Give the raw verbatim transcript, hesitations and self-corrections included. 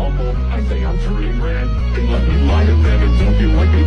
humble, I say I'm turning red. They let me lie to them and don't feel like they